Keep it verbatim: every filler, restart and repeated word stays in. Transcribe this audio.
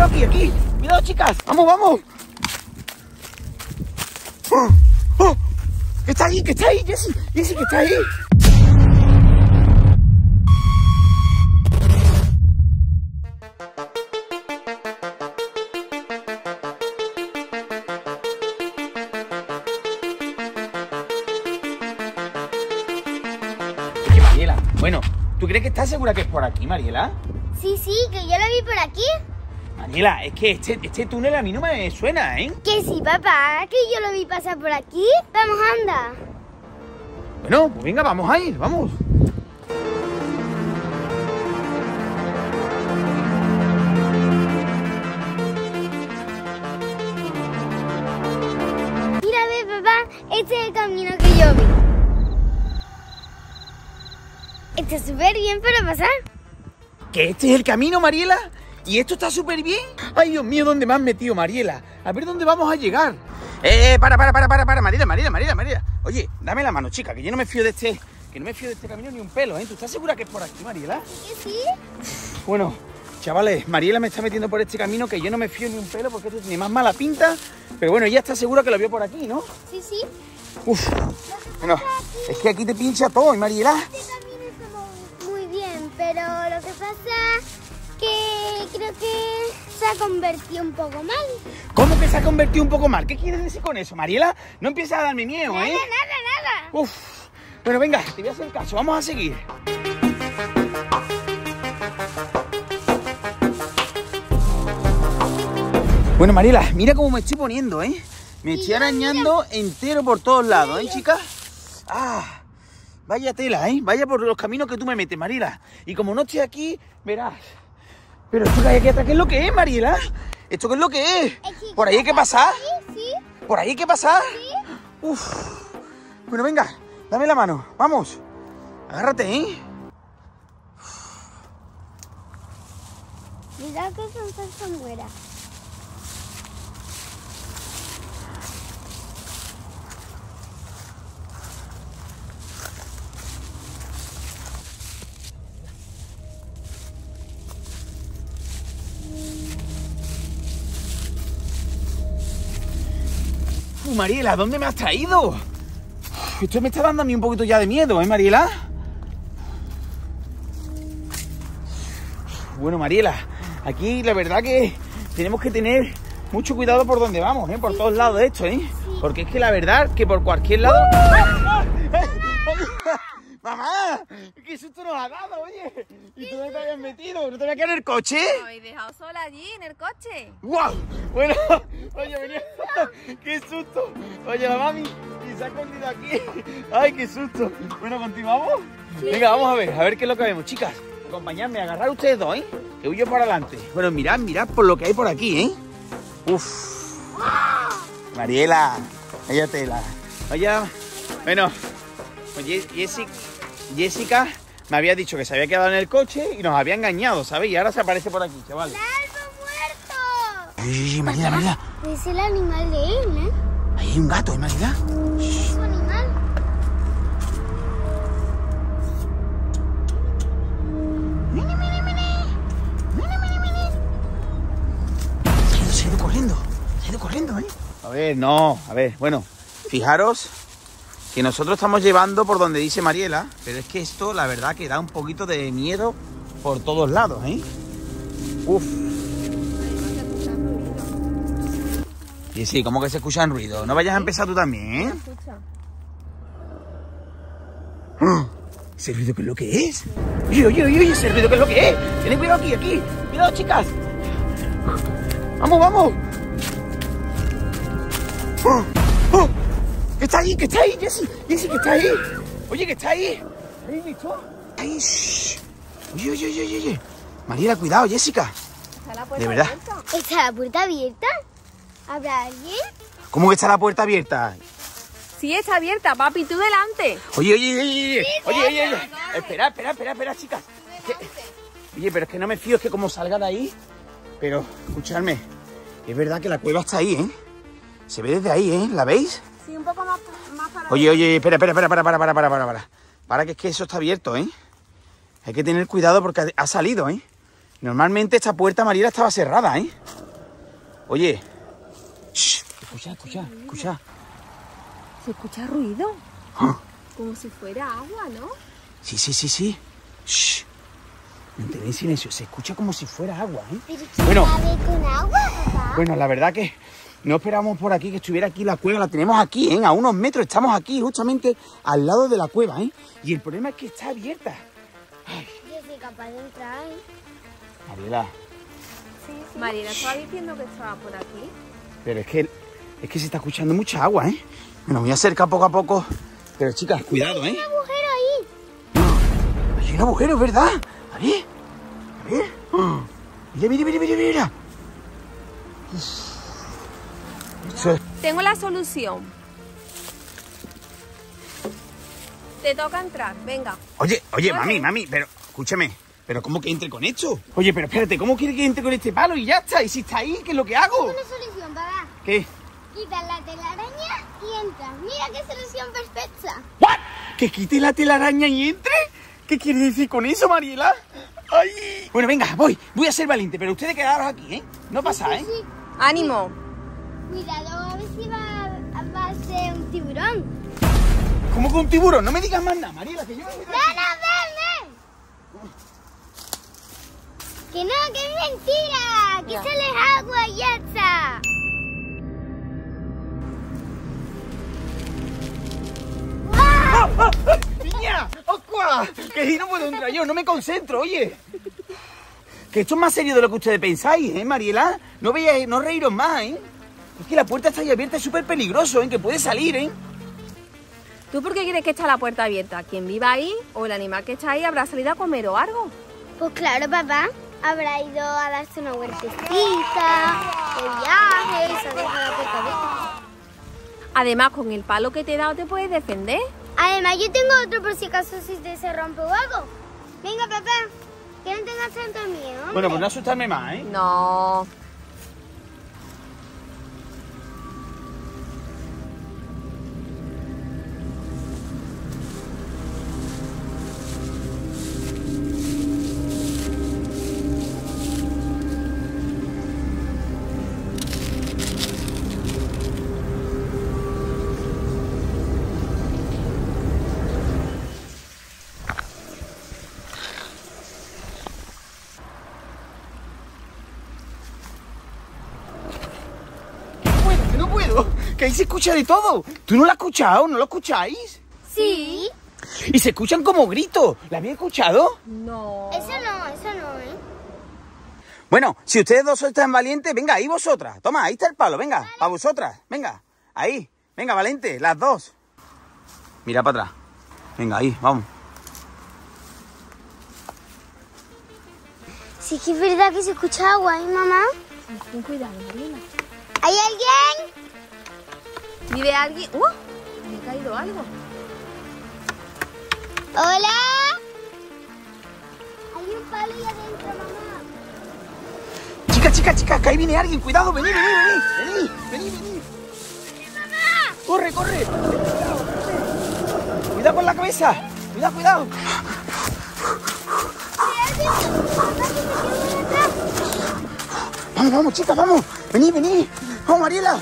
cuidado aquí, aquí. Cuidado, chicas. Vamos, vamos. Oh, oh. Que está ahí, que está ahí, Jessy. Jessy, que está ahí. Oye, Mariela, bueno, ¿tú crees que estás segura que es por aquí, Mariela? Sí, sí, que yo lo vi por aquí. Mariela, es que este, este túnel a mí no me suena, ¿eh? Que sí, papá, que yo lo vi pasar por aquí. Vamos, anda. Bueno, pues venga, vamos a ir, vamos. Mira, ve, papá, este es el camino que yo vi. Está súper bien para pasar. ¿Que este es el camino, Mariela? ¿Y esto está súper bien? Ay, Dios mío, ¿dónde me has metido, Mariela? A ver dónde vamos a llegar. Eh, para, para, para, para, para, Mariela, Mariela, Mariela, Mariela. Oye, dame la mano, chica, que yo no me fío de este, que no me fío de este camino ni un pelo, ¿eh? ¿Tú estás segura que es por aquí, Mariela? ¿Que sí? Bueno, chavales, Mariela me está metiendo por este camino que yo no me fío ni un pelo porque esto tiene más mala pinta. Pero bueno, ella está segura que lo vio por aquí, ¿no? Sí, sí. Uf, bueno, es que aquí te pincha todo, ¿eh, Mariela? Este camino está muy bien, pero lo que pasa que creo que se ha convertido un poco mal. ¿Cómo que se ha convertido un poco mal? ¿Qué quieres decir con eso, Mariela? No empieces a darme miedo, Nada, ¿eh? nada, nada. Uf. Bueno, venga, te voy a hacer caso. Vamos a seguir. Bueno, Mariela, mira cómo me estoy poniendo, ¿eh? Me estoy arañando entero por todos lados, ¿eh, chica? Ah, vaya tela, ¿eh? Vaya por los caminos que tú me metes, Mariela. Y como no estoy aquí, verás. Pero chica, ¿aquí atrás qué es lo que es, Mariela? ¿Esto qué es lo que es? ¿Por ahí hay que pasar? Sí, sí. ¿Por ahí hay que pasar? Sí. Uf. Bueno, venga, dame la mano. Vamos. Agárrate, ¿eh? Mira que son salsamueras. Uh, Mariela, ¿dónde me has traído? Uf, esto me está dando a mí un poquito ya de miedo, ¿eh, Mariela? Bueno, Mariela, aquí la verdad que tenemos que tener mucho cuidado por donde vamos, ¿eh? Por sí, todos lados de esto, ¿eh? Sí. Porque es que la verdad que por cualquier lado... ¡Mamá! ¡Qué susto nos ha dado, oye! ¿Y tú dónde te habías metido? ¿No te habías quedado en el coche? ¿Me habéis dejado sola allí, en el coche? ¡Guau! Bueno, oye, venía... ¡Qué susto! Oye, la mami, y se ha escondido aquí. ¡Ay, qué susto! Bueno, ¿continuamos? Sí. Venga, vamos a ver, a ver qué es lo que vemos, chicas. Acompañadme, agarrar ustedes dos, ¿eh? Que huyo para adelante. Bueno, mirad, mirad por lo que hay por aquí, ¿eh? Uf. Mariela, vaya tela. Vaya... Bueno, oye, Jessica... Jessica me había dicho que se había quedado en el coche y nos había engañado, ¿sabes? Y ahora se aparece por aquí, chaval. ¡El árbol muerto! Ay, Mariela, Mariela. Es el animal de él, ¿eh? Ahí hay un gato, ¿eh, Mariela? Es su animal. Mini, mini, mini. Mini, mini, mini. Se ha ido, se ha ido corriendo. Se ha ido corriendo, ¿eh? A ver, no. A ver, bueno. Fijaros que nosotros estamos llevando por donde dice Mariela, pero es que esto, la verdad, que da un poquito de miedo por todos lados, ¿eh? Uf. Y sí, ¿cómo que se escuchan ruidos? No vayas a empezar tú también, ¿eh? ¡Ah! ¿Ese ruido qué es lo que es? Oye, oye, oye, ese ruido qué es lo que es. Tened cuidado aquí, aquí. Cuidado, chicas. Vamos, vamos. ¡Oh! ¡Oh! ¡Que está ahí, que está ahí, Jessy! Jessy, que está ahí. Oye, que está ahí. ¿Habéis visto? Ahí, shh. Oye, oye, oye, oye. Mariela, cuidado, Jessica. ¿Está la puerta De verdad. abierta? ¿Está la puerta abierta? ¿Habrá alguien? ¿Cómo que está la puerta abierta? Sí, está abierta, papi, tú delante. Oye, oye, oye, oye. Oye, oye, oye. Espera, espera, espera, espera, chicas. Que... Oye, pero es que no me fío, es que como salga de ahí. Pero, escuchadme. Es verdad que la cueva está ahí, ¿eh? Se ve desde ahí, ¿eh? ¿La veis? Sí, un poco más, más para... Oye, oye, espera, espera, espera, para, para, para, para, para, para. Para, que es que eso está abierto, ¿eh? Hay que tener cuidado porque ha salido, ¿eh? Normalmente esta puerta, Mariela, estaba cerrada, ¿eh? Oye. Shh, escucha, escucha, escucha. ¿Se escucha ruido? ¿Ah? Como si fuera agua, ¿no? Sí, sí, sí, sí. Shh. Mantened silencio. Se escucha como si fuera agua, ¿eh? ¿Pero quién Bueno. sabe con agua, papá? Bueno, la verdad que no esperábamos por aquí que estuviera aquí la cueva. La tenemos aquí, ¿eh? A unos metros. Estamos aquí, justamente al lado de la cueva, ¿eh? Y el problema es que está abierta. Ay, Yo soy capaz de entrar, ¿eh? Mariela, Sí, sí. Mariela estaba diciendo que estaba por aquí. pero es que, es que se está escuchando mucha agua, ¿eh? Me voy a acercar poco a poco. Pero chicas, cuidado, Hay ¿eh? un agujero ahí. Hay un agujero, es ¿verdad? A ver, a ver. Ah, Mira, mira, mira, mira, mira. Eso es- Tengo la solución. Te toca entrar, venga. Oye, oye, Vale. mami, mami, pero escúchame. ¿Pero cómo que entre con esto? Oye, pero espérate, ¿cómo quiere que entre con este palo? Y ya está, y si está ahí, ¿qué es lo que hago? Una solución, papá. ¿Qué? Quitas la telaraña y entras. Mira qué solución perfecta. ¿What? ¿Que quite la telaraña y entre? ¿Qué quiere decir con eso, Mariela? ¡Ay! Bueno, venga, voy, voy a ser valiente, pero ustedes quedaros aquí, ¿eh? No pasa, ¿eh? Sí, sí. ¡Ánimo! Cuidado, a ver si va, va a ser un tiburón. ¿Cómo que un tiburón? No me digas más nada, Mariela, que yo me voy de ¡No, aquí. no, ven, ven! Que no, que es mentira. Que Ya. sale agua y ya está. ¡Ah, ah, ah! ¡Niña! ¡Ocua! Que si no puedo entrar yo, no me concentro, oye. Que esto es más serio de lo que ustedes pensáis, ¿eh, Mariela? No veáis, no reíros más, ¿eh? Es que la puerta está ahí abierta, es súper peligroso, ¿eh? Que puede salir, ¿eh? ¿Tú por qué quieres que está la puerta abierta? ¿Quien viva ahí o el animal que está ahí habrá salido a comer o algo? Pues claro, papá. Habrá ido a darse una vueltecita, de viaje, y se ha dejado la puerta abierta. Además, con el palo que te he dado te puedes defender. Además, yo tengo otro por si acaso si te se rompe o algo. Venga, papá, que no tengas tanto miedo. hombre. Bueno, pues no asustarme más, ¿eh? No. No puedo, que no puedo. Que ahí se escucha de todo. ¿Tú no lo has escuchado? ¿No lo escucháis? Sí. Y se escuchan como gritos. ¿La habéis escuchado? No. Eso no, eso no, ¿eh? Bueno, si ustedes dos son tan valientes, venga, ahí vosotras. Toma, ahí está el palo, venga, para vosotras. Venga, ahí. Venga, valiente, las dos. Mira para atrás. Venga, ahí, vamos. Sí que es verdad que se escucha agua, ¿eh, mamá? Ten cuidado, Mariela. ¿Hay alguien? ¿Vive alguien? ¡Uh! Me ha caído algo. ¿Hola? Hay un palo ahí adentro, mamá. Chicas, chicas, chicas, que ahí viene alguien. Cuidado, vení, vení, vení. Vení, vení, vení. Corre, corre. Cuidado con la cabeza. Cuidado, cuidado. Vamos, vamos, chicas, vamos. Vení, vení. Vamos, Mariela.